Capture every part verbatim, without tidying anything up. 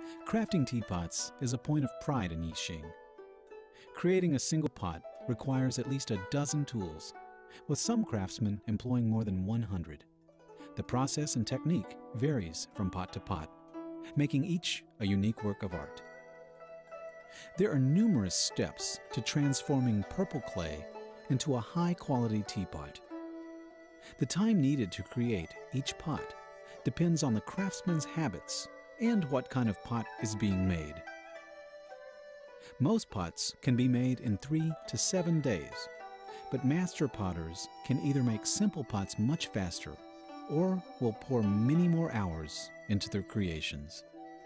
Crafting teapots is a point of pride in Yixing. Creating a single pot requires at least a dozen tools, with some craftsmen employing more than one hundred. The process and technique varies from pot to pot, making each a unique work of art. There are numerous steps to transforming purple clay into a high-quality teapot. The time needed to create each pot depends on the craftsman's habits and what kind of pot is being made. Most pots can be made in three to seven days, but master potters can either make simple pots much faster or will pour many more hours into their creations.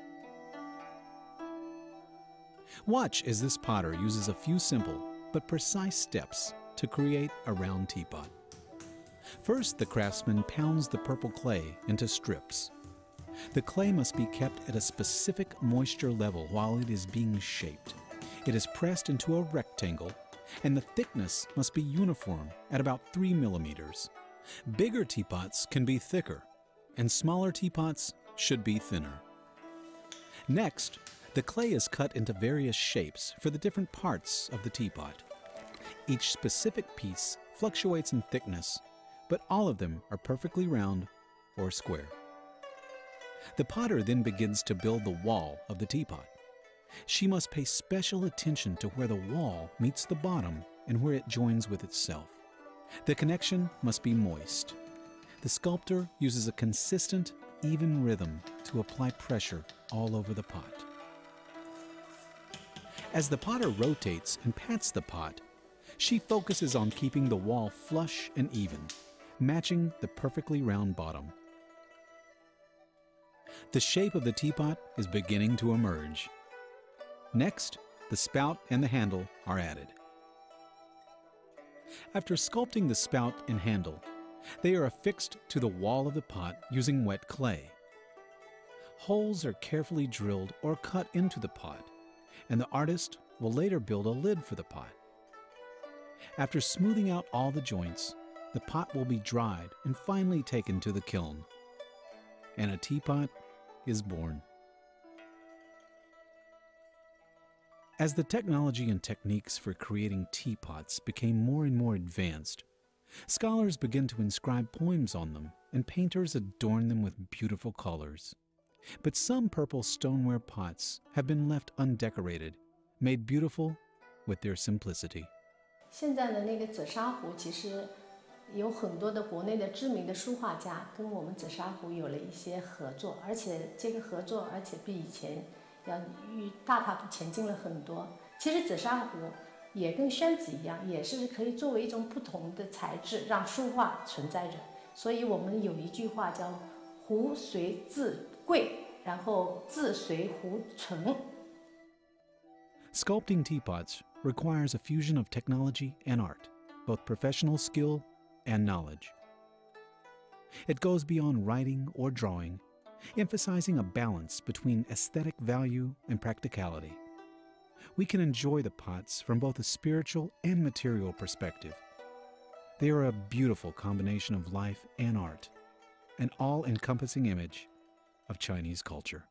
Watch as this potter uses a few simple but precise steps to create a round teapot. First, the craftsman pounds the purple clay into strips. The clay must be kept at a specific moisture level while it is being shaped. It is pressed into a rectangle, and the thickness must be uniform at about three millimeters. Bigger teapots can be thicker, and smaller teapots should be thinner. Next, the clay is cut into various shapes for the different parts of the teapot. Each specific piece fluctuates in thickness, but all of them are perfectly round or square. The potter then begins to build the wall of the teapot. She must pay special attention to where the wall meets the bottom and where it joins with itself. The connection must be moist. The sculptor uses a consistent, even rhythm to apply pressure all over the pot. As the potter rotates and pats the pot, she focuses on keeping the wall flush and even, matching the perfectly round bottom. The shape of the teapot is beginning to emerge. Next, the spout and the handle are added. After sculpting the spout and handle, they are affixed to the wall of the pot using wet clay. Holes are carefully drilled or cut into the pot, and the artist will later build a lid for the pot. After smoothing out all the joints, the pot will be dried and finally taken to the kiln, and a teapot is born. As the technology and techniques for creating teapots became more and more advanced, scholars began to inscribe poems on them, and painters adorned them with beautiful colors. But some purple stoneware pots have been left undecorated, made beautiful with their simplicity. 现在的那个紫砂壶，其实有很多的国内的知名的书画家跟我们紫砂壶有了一些合作，而且这个合作，而且比以前要与大踏步前进了很多。其实紫砂壶也跟宣纸一样，也是可以作为一种不同的材质让书画存在着。所以我们有一句话叫“壶随字贵”，然后字随壶存。 Sculpting teapots requires a fusion of technology and art, both professional skill and knowledge. It goes beyond writing or drawing, emphasizing a balance between aesthetic value and practicality. We can enjoy the pots from both a spiritual and material perspective. They are a beautiful combination of life and art, an all-encompassing image of Chinese culture.